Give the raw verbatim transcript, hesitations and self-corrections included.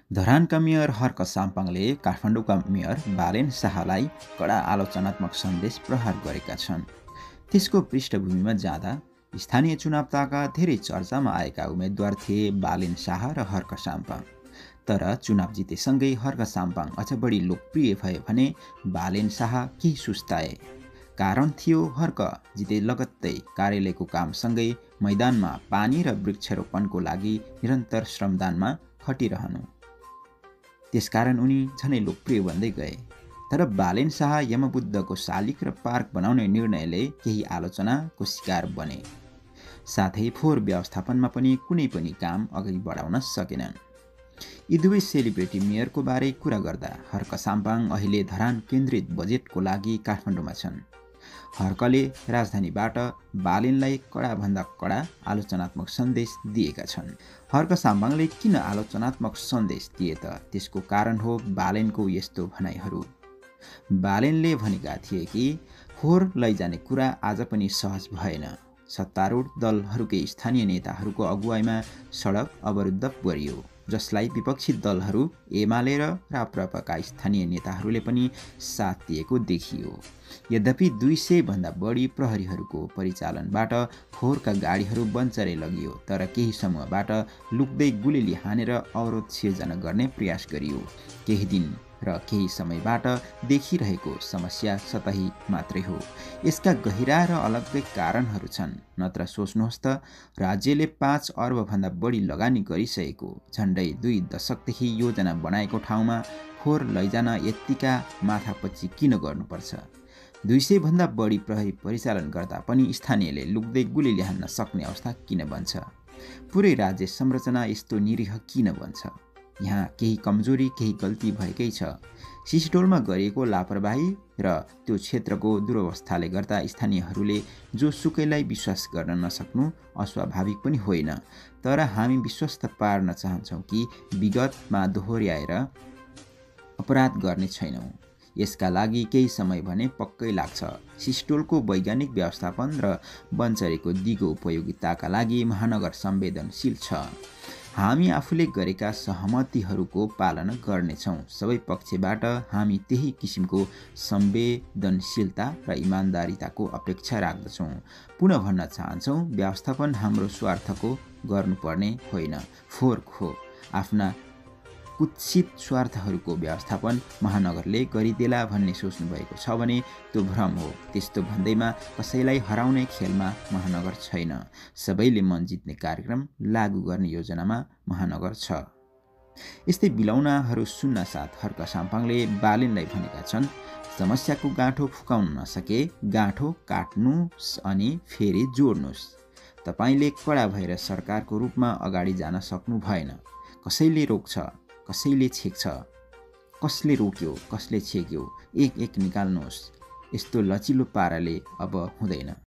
धरानका mayor Harka साम्पाङले काठमाडौँका mayor Balen शाहलाई कडा आलोचनात्मक सन्देश प्रहार गरेका छन्। त्यसको पृष्ठभूमिमा जाँदा स्थानीय चुनावताका धेरै चर्चामा आएका उम्मेद्वार थिए बालेन शाह र हर्क साम्पाङ। तर चुनाव जितेसँगै हर्क साम्पाङ अझ बढी लोकप्रिय भए भने बालेन शाह केही सुस्ताए। कारण थियो हर्क जिते लगत्तै कार्यालयको कामसँगै मैदानमा पानी र वृक्षारोपणको लागि निरन्तर श्रमदानमा खटिरहनु। त्यसकारण उनी झनै लोकप्रिय बन्दै गए। तर बालेन शाह यमबुद्धको शालिग र पार्क बनाउने निर्णयले केही आलोचनाको शिकार बने। साथै फोहोर व्यवस्थापनमा पनि कुनै पनि काम अगाडि बढाउन सकेनन्। यी दुवै सेलिब्रेटी मेयरको बारे कुरा गर्दा हर्क साम्पाङ अहिले धरान केन्द्रित बजेटको लागि काठमाडौँमा छन्। हर्कले राजधानीबाट बालेनलाई कडाभन्दा कडा आलोचनात्मक सन्देश दिएका छन्। हर्क साम्पाङले किन आलोचनात्मक सन्देश दिए त त्यसको कारण हो बालेनको यस्तो भनाइहरू। बालेनले भनेका थिए कि फोहोर लैजाने कुरा आज पनि सहज भएन। सत्तारूढ दलहरूकै स्थानीय नेताहरूको अगुवाईमा सडक अवरुद्ध गरियो, जसलाई विपक्षी दलहरू एमाले र राप्रपाका स्थानीय नेताहरूले पनि साथ दिएको देखियो। यद्यपि दुई सय भन्दा बढी प्रहरीहरूको परिचालनबाट फोहोरका गाडीहरू बञ्चरे लगियो, तर केही समूहबाट लुक्दै गुलिली हानेर अवरोध सिर्जना गर्ने प्रयास गरियो। केही दिन र केही समयबाट देखिरहेको समस्या सतही मात्रै हो। यसका गहिरा र अलग्गै कारणहरू छन्। नत्र सोच्नुहोस् त, राज्यले पाँच अर्बभन्दा बढी लगानी गरिसकेको, झन्डै दुई दशकदेखि योजना बनाएको ठाउँमा फोहोर लैजान यत्तिका माथापच्ची किन गर्नुपर्छ? दुई सय भन्दा बढी प्रहरी परिचालन गर्दा पनि स्थानीयले लुक्दै गुलिले हान्न सक्ने अवस्था किन बन्छ? पुरै राज्य संरचना यस्तो निरीह किन बन्छ? यहाँ केही कमजोरी, केही गल्ती भएकै छ। सिसिटोलमा गरिएको लापरवाही र त्यो क्षेत्रको दुरवस्थाले गर्दा स्थानीयहरूले जो सुकैलाई विश्वास गर्न नसक्नु अस्वाभाविक पनि होइन। तर हामी विश्वस्त पार्न चाहन्छौँ कि विगतमा दोहोर्याएर अपराध गर्ने छैनौँ। यसका लागि केही समय भने पक्कै लाग्छ। सिसिटोलको वैज्ञानिक व्यवस्थापन र बञ्चरेको दिगो उपयोगिताका लागि महानगर संवेदनशील छ। हामी आफूले गरेका सहमतिहरूको पालना गर्नेछौँ। सबै पक्षबाट हामी त्यही किसिमको संवेदनशीलता र इमान्दारिताको अपेक्षा राख्दछौँ। पुनः भन्न चाहन्छौँ, व्यवस्थापन हाम्रो स्वार्थको गर्नुपर्ने होइन, फोहोर हो। आफ्ना कुत्सित स्वार्थहरूको व्यवस्थापन महानगरले गरिदेला भन्ने सोच्नुभएको छ भने त्यो भ्रम हो। त्यस्तो भन्दैमा कसैलाई हराउने खेलमा महानगर छैन। सबैले मन जित्ने कार्यक्रम लागू गर्ने योजनामा महानगर छ। यस्तै बिलौनाहरू सुन्न साथ हर्क साम्पाङले बालेनलाई भनेका छन्, समस्याको गाँठो फुकाउन नसके गाँठो काट्नुस् अनि फेरि जोड्नुस्। तपाईले कडा भएर सरकारको रूपमा अगाडि जान सक्नु भएन। कसैले रोक्छ, कसैले छेक्छ, कसले रोक्यो, कसले छेक्यो, एक एक निकाल्नुहोस्। यस्तो लचिलो पाराले अब हुँदैन।